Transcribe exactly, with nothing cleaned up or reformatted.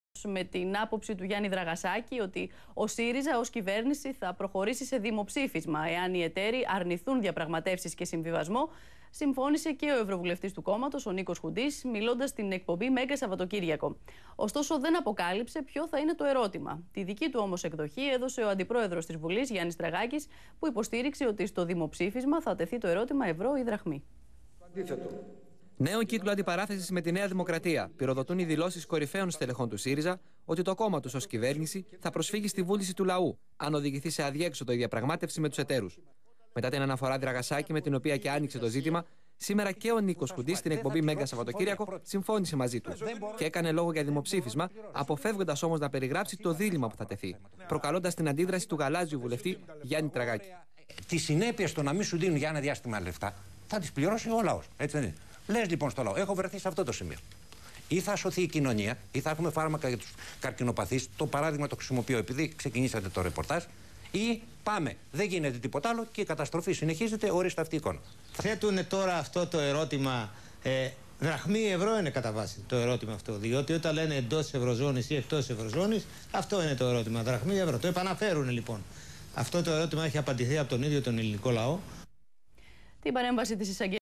Με την άποψη του Γιάννη Δραγασάκη ότι ο ΣΥΡΙΖΑ ως κυβέρνηση θα προχωρήσει σε δημοψήφισμα εάν οι εταίροι αρνηθούν διαπραγματεύσεις και συμβιβασμό, συμφώνησε και ο Ευρωβουλευτής του κόμματος, ο Νίκος Χουντής, μιλώντας στην εκπομπή Μέγκα Σαββατοκύριακο. Ωστόσο, δεν αποκάλυψε ποιο θα είναι το ερώτημα. Τη δική του όμως εκδοχή έδωσε ο Αντιπρόεδρος της Βουλής, Γιάννης Τραγάκης, που υποστήριξε ότι στο δημοψήφισμα θα τεθεί το ερώτημα ευρώ ή δραχμή. Αντίθετο. Νέο κύκλο αντιπαράθεσης με τη Νέα Δημοκρατία. Πυροδοτούν οι δηλώσεις κορυφαίων στελεχών του ΣΥΡΙΖΑ ότι το κόμμα τους ως κυβέρνηση θα προσφύγει στη βούληση του λαού, αν οδηγηθεί σε αδιέξοδο η διαπραγμάτευση με τους εταίρους. Μετά την αναφορά Δραγασάκη, με την οποία και άνοιξε το ζήτημα, σήμερα και ο Νίκος Χουντής στην εκπομπή Μέγκα Σαββατοκύριακο συμφώνησε μαζί του και έκανε λόγο για δημοψήφισμα, αποφεύγοντας όμως να περιγράψει το δίλημμα που θα τεθεί, προκαλώντας την αντίδραση του γαλάζιου βουλευτή Γιάννη Τραγάκη. Τις συνέπειες το να μην σου δίνουν για ένα διάστημα λεφτά θα τις πληρώσει ο λαός. Έτσι δεν είναι? Λες λοιπόν στο λαό, έχω βρεθεί σε αυτό το σημείο. Ή θα σωθεί η κοινωνία, ή θα έχουμε φάρμακα για τους καρκινοπαθείς. Το παράδειγμα το χρησιμοποιώ επειδή ξεκινήσατε το ρεπορτάζ. Ή πάμε, δεν γίνεται τίποτα άλλο και η καταστροφή συνεχίζεται, ορίστε αυτή η εικόνα. Θέτουν τώρα αυτό το ερώτημα. Ε, δραχμή ή ευρώ είναι κατά βάση το ερώτημα αυτό. Διότι όταν λένε εντός Ευρωζώνης ή εκτός Ευρωζώνης, αυτό είναι το ερώτημα. Δραχμή ή ευρώ. Το επαναφέρουν λοιπόν. Αυτό το ερώτημα έχει απαντηθεί από τον ίδιο τον ελληνικό λαό. Την παρέμβαση της